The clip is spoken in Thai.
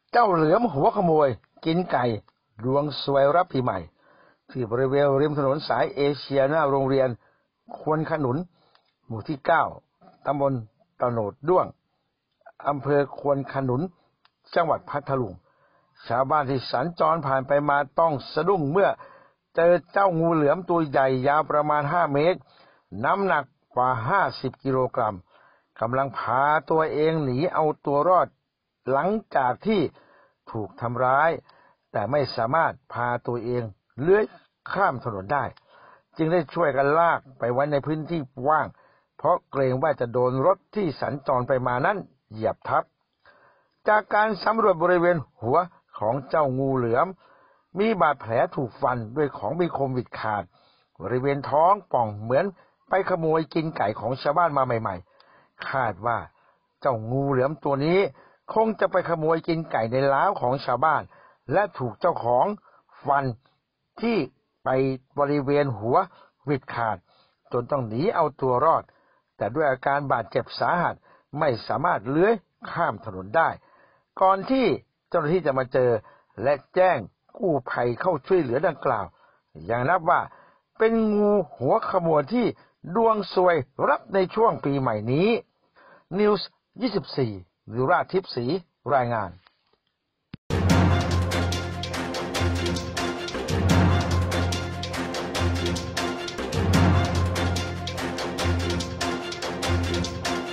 เจ้าเหลือมหัวขโมยกินไก่ดวงซวยรับปีใหม่ที่บริเวณริมถนนสายเอเชียหน้าโรงเรียนควนขนุนหมู่ที่9ตำบลตะโนดด้วงอำเภอควนขนุนจังหวัดพัทลุงชาวบ้านที่สัญจรผ่านไปมาต้องสะดุ้งเมื่อเจอเจ้างูเหลือมตัวใหญ่ยาวประมาณ5 เมตรน้ำหนักกว่า50 กิโลกรัมกำลังพาตัวเองหนีเอาตัวรอดหลังจากที่ถูกทำร้ายแต่ไม่สามารถพาตัวเองเลื้อยข้ามถนนได้จึงได้ช่วยกันลากไปไว้ในพื้นที่ว่างเพราะเกรงว่าจะโดนรถที่สัญจรไปมานั้นเหยียบทับจากการสำรวจบริเวณหัวของเจ้างูเหลือมมีบาดแผลถูกฟันด้วยของมีคมวิดขาดบริเวณท้องป่องเหมือนไปขโมยกินไก่ของชาวบ้านมาใหม่ๆคาดว่าเจ้างูเหลือมตัวนี้คงจะไปขโมยกินไก่ในเล้าของชาวบ้านและถูกเจ้าของฟันที่ไปบริเวณหัววิดขาดจนต้องหนีเอาตัวรอดแต่ด้วยอาการบาดเจ็บสาหัสไม่สามารถเลื้อยข้ามถนนได้ก่อนที่เจ้าหน้าที่จะมาเจอและแจ้งกู้ภัยเข้าช่วยเหลือดังกล่าวอย่างนับว่าเป็นงูหัวขโมยที่ดวงซวยรับในช่วงปีใหม่นี้นิวส์24 วิราชทิพย์ศรีรายงาน